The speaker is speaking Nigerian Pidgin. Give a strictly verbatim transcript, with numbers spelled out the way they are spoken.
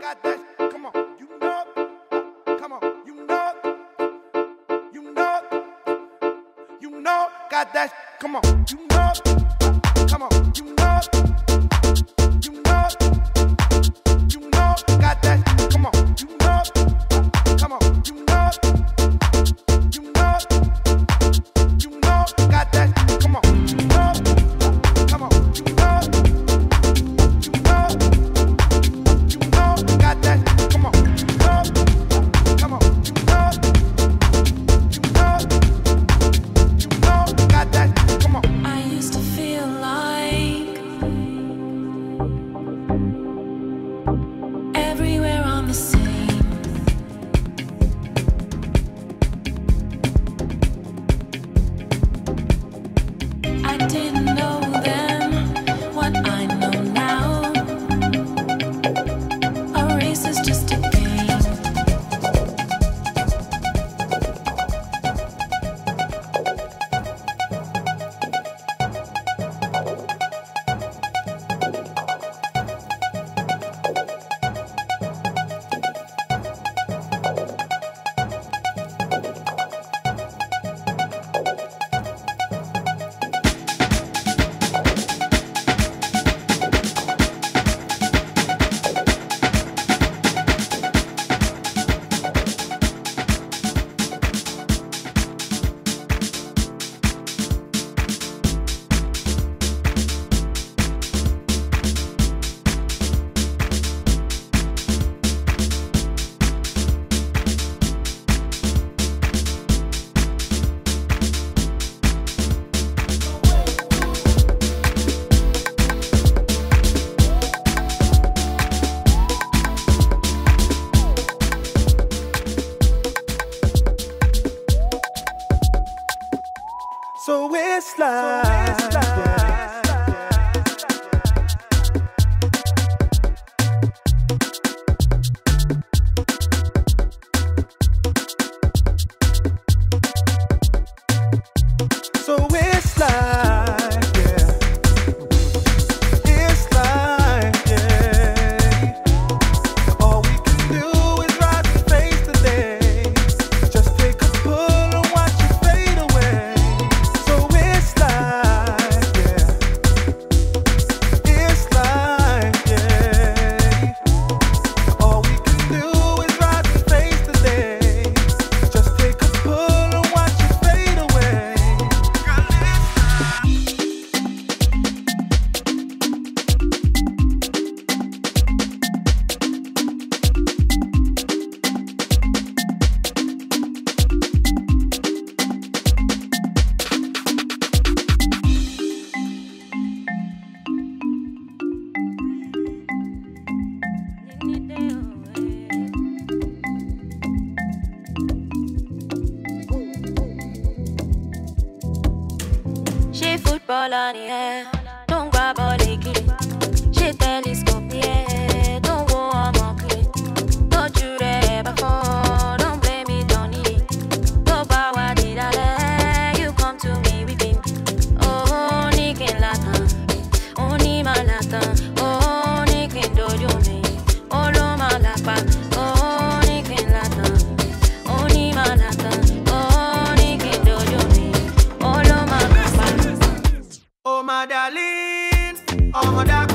got that. Come on, you know. Come on, you know. You know. You know, got that. Come on, you know. Come on, you know. You know. You know, got that. Come on, you know. Come on, you know. You know. You know, got that. Come on, you know. Come on, you know. You know. You know, got that. Come on, you know. Come on, you know. You know. You know, got that. Come on. I used to feel like everywhere I'm the same. I didn't know then what I know now. A race is just a game. So it's like, so it's like, yeah. It's like, yeah. All we can do is rise and face the day. Just take a pull and watch it fade away. So it's like, yeah. It's like, yeah. All we can do is rise and face the day. Just take a pull and watch it fade away. She football on the air, don't grab all the kid. She telescope, yeah, don't go on my kid. Don't you ever fall, don't blame it on it. Go by what did I let you come to me with him. Oh, Nikin Latan, oh, Nima Latan, oh, Nikin Dojo me, oh, Loma Lapa, oh, Nikin Latan, oh, Nima Latan, oh, Nikin Dojo me, oh, Loma Lapa. Oh my darling, oh my darling.